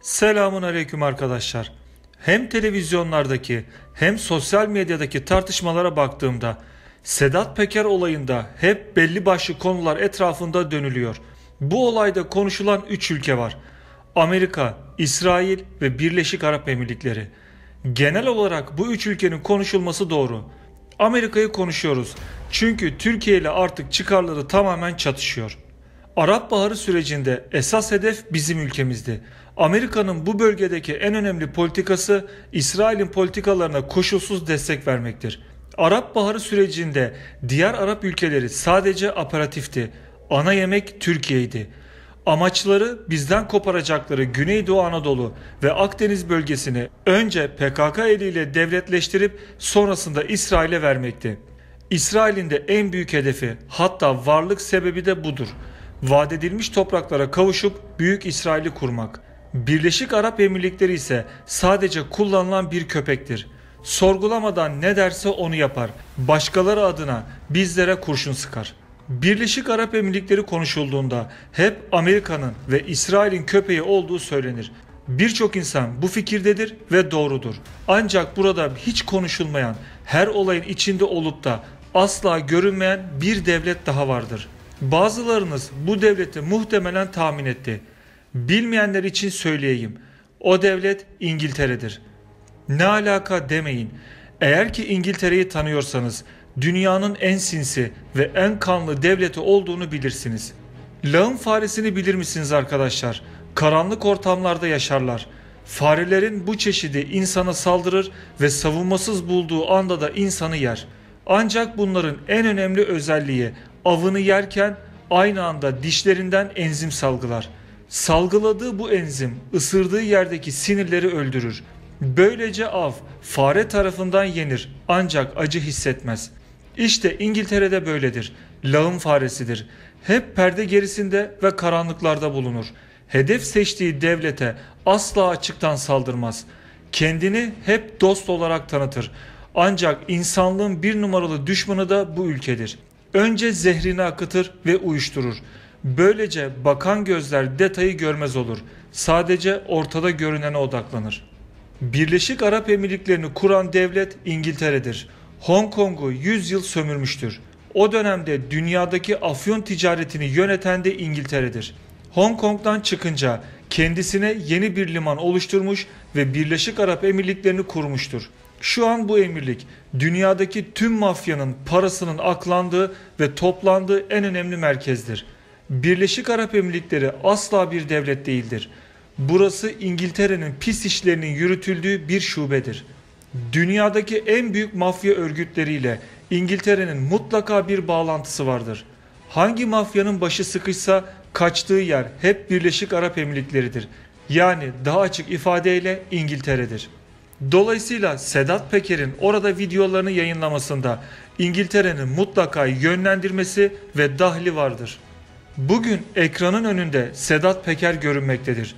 Selamun aleyküm arkadaşlar. Hem televizyonlardaki hem sosyal medyadaki tartışmalara baktığımda Sedat Peker olayında hep belli başlı konular etrafında dönülüyor. Bu olayda konuşulan 3 ülke var. Amerika, İsrail ve Birleşik Arap Emirlikleri. Genel olarak bu 3 ülkenin konuşulması doğru. Amerika'yı konuşuyoruz. Çünkü Türkiye ile artık çıkarları tamamen çatışıyor. Arap Baharı sürecinde esas hedef bizim ülkemizdi. Amerika'nın bu bölgedeki en önemli politikası İsrail'in politikalarına koşulsuz destek vermektir. Arap Baharı sürecinde diğer Arap ülkeleri sadece aperatifti. Ana yemek Türkiye'ydi. Amaçları bizden koparacakları Güneydoğu Anadolu ve Akdeniz bölgesini önce PKK eliyle devletleştirip sonrasında İsrail'e vermekti. İsrail'in de en büyük hedefi, hatta varlık sebebi de budur. Vaat edilmiş topraklara kavuşup Büyük İsrail'i kurmak. Birleşik Arap Emirlikleri ise sadece kullanılan bir köpektir. Sorgulamadan ne derse onu yapar. Başkaları adına bizlere kurşun sıkar. Birleşik Arap Emirlikleri konuşulduğunda hep Amerika'nın ve İsrail'in köpeği olduğu söylenir. Birçok insan bu fikirdedir ve doğrudur. Ancak burada hiç konuşulmayan, her olayın içinde olup da asla görünmeyen bir devlet daha vardır. Bazılarınız bu devleti muhtemelen tahmin etti. Bilmeyenler için söyleyeyim. O devlet İngiltere'dir. Ne alaka demeyin. Eğer ki İngiltere'yi tanıyorsanız dünyanın en sinsi ve en kanlı devleti olduğunu bilirsiniz. Lağım faresini bilir misiniz arkadaşlar? Karanlık ortamlarda yaşarlar. Farelerin bu çeşidi insana saldırır ve savunmasız bulduğu anda da insanı yer. Ancak bunların en önemli özelliği avını yerken aynı anda dişlerinden enzim salgılar. Salgıladığı bu enzim ısırdığı yerdeki sinirleri öldürür. Böylece av fare tarafından yenir ancak acı hissetmez. İşte İngiltere'de böyledir. Lağım faresidir. Hep perde gerisinde ve karanlıklarda bulunur. Hedef seçtiği devlete asla açıktan saldırmaz. Kendini hep dost olarak tanıtır. Ancak insanlığın bir numaralı düşmanı da bu ülkedir. Önce zehrini akıtır ve uyuşturur. Böylece bakan gözler detayı görmez olur. Sadece ortada görünene odaklanır. Birleşik Arap Emirlikleri'ni kuran devlet İngiltere'dir. Hong Kong'u 100 yıl sömürmüştür. O dönemde dünyadaki afyon ticaretini yöneten de İngiltere'dir. Hong Kong'dan çıkınca kendisine yeni bir liman oluşturmuş ve Birleşik Arap Emirlikleri'ni kurmuştur. Şu an bu emirlik dünyadaki tüm mafyanın parasının aklandığı ve toplandığı en önemli merkezdir. Birleşik Arap Emirlikleri asla bir devlet değildir. Burası İngiltere'nin pis işlerinin yürütüldüğü bir şubedir. Dünyadaki en büyük mafya örgütleriyle İngiltere'nin mutlaka bir bağlantısı vardır. Hangi mafyanın başı sıkışsa kaçtığı yer hep Birleşik Arap Emirlikleri'dir. Yani daha açık ifadeyle İngiltere'dir. Dolayısıyla Sedat Peker'in orada videolarını yayınlamasında İngiltere'nin mutlaka yönlendirmesi ve dahli vardır. Bugün ekranın önünde Sedat Peker görünmektedir.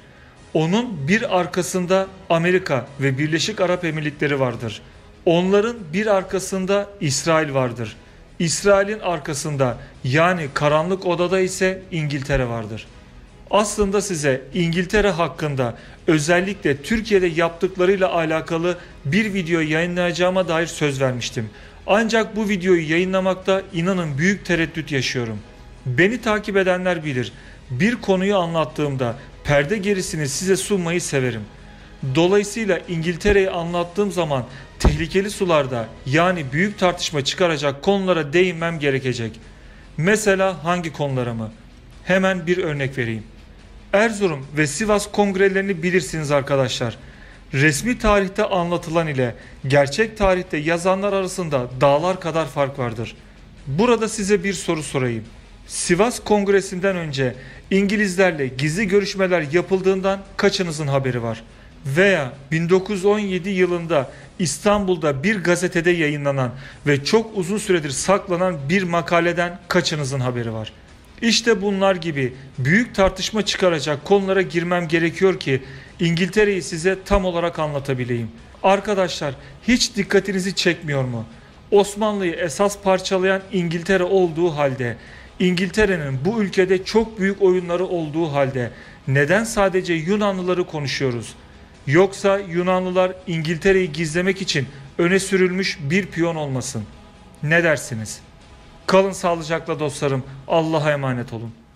Onun bir arkasında Amerika ve Birleşik Arap Emirlikleri vardır. Onların bir arkasında İsrail vardır. İsrail'in arkasında yani karanlık odada ise İngiltere vardır. Aslında size İngiltere hakkında özellikle Türkiye'de yaptıklarıyla alakalı bir video yayınlayacağıma dair söz vermiştim. Ancak bu videoyu yayınlamakta inanın büyük tereddüt yaşıyorum. Beni takip edenler bilir. Bir konuyu anlattığımda perde gerisini size sunmayı severim. Dolayısıyla İngiltere'yi anlattığım zaman tehlikeli sularda yani büyük tartışma çıkaracak konulara değinmem gerekecek. Mesela hangi konulara mı? Hemen bir örnek vereyim. Erzurum ve Sivas kongrelerini bilirsiniz arkadaşlar. Resmi tarihte anlatılan ile gerçek tarihte yazanlar arasında dağlar kadar fark vardır. Burada size bir soru sorayım. Sivas Kongresi'nden önce İngilizlerle gizli görüşmeler yapıldığından kaçınızın haberi var? Veya 1917 yılında İstanbul'da bir gazetede yayınlanan ve çok uzun süredir saklanan bir makaleden kaçınızın haberi var? İşte bunlar gibi büyük tartışma çıkaracak konulara girmem gerekiyor ki İngiltere'yi size tam olarak anlatabileyim. Arkadaşlar hiç dikkatinizi çekmiyor mu? Osmanlı'yı esas parçalayan İngiltere olduğu halde İngiltere'nin bu ülkede çok büyük oyunları olduğu halde neden sadece Yunanlıları konuşuyoruz? Yoksa Yunanlılar İngiltere'yi gizlemek için öne sürülmüş bir piyon olmasın? Ne dersiniz? Kalın sağlıcakla dostlarım. Allah'a emanet olun.